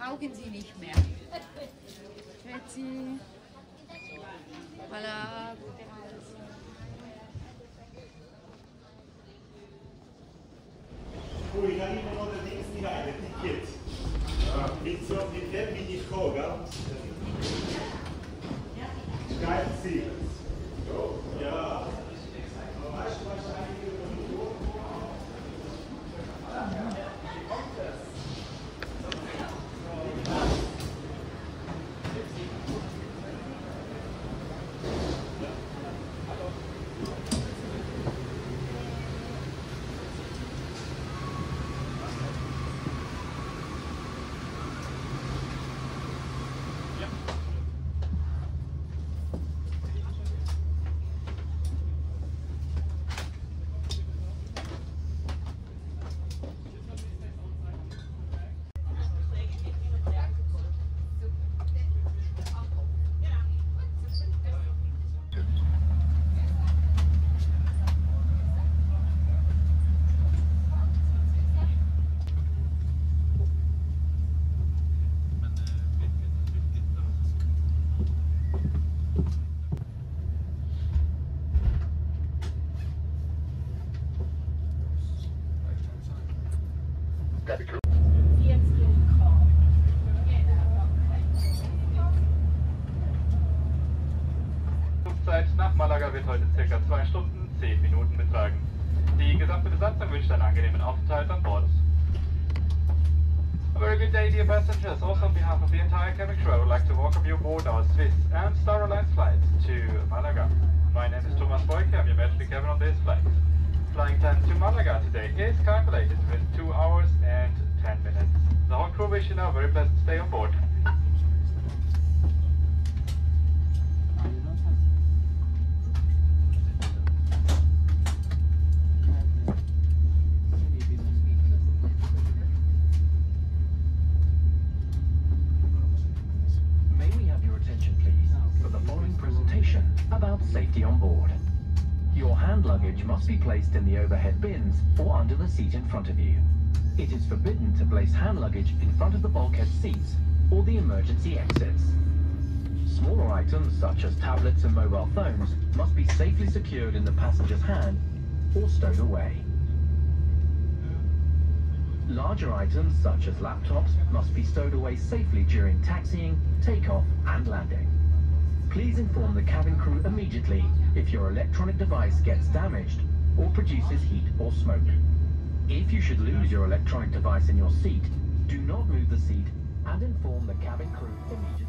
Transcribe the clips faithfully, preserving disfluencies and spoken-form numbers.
brauchen Sie nicht mehr. Grüezi. Voilà. Ui, da liegen noch der Dings nicht rein, das Ticket. Nicht so, mit dem bin ich gekommen, gell? Geil, Sie. Ja. Aber weißt du, was eigentlich über die Tour Flugzeit nach Malaga wird heute ca. zwei Stunden, zehn Minuten betragen. Die gesamte Besatzung wünscht einen angenehmen Aufenthalt an Bord. A very good day, dear passengers. Also on behalf of the entire cabin crew, I would like to welcome you aboard our Swiss and Star Alliance flight to Malaga. My name is Thomas Boyke, I'm your master cabin on this flight. Flying time to Malaga today is calculated with two hours and ten minutes. The whole crew wish you now a very pleasant stay on board. About safety on board. Your hand luggage must be placed in the overhead bins or under the seat in front of you. It is forbidden to place hand luggage in front of the bulkhead seats or the emergency exits. Smaller items such as tablets and mobile phones must be safely secured in the passenger's hand or stowed away. Larger items such as laptops must be stowed away safely during taxiing, takeoff and landing. Please inform the cabin crew immediately if your electronic device gets damaged or produces heat or smoke. If you should lose your electronic device in your seat, do not move the seat and inform the cabin crew immediately.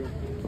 you.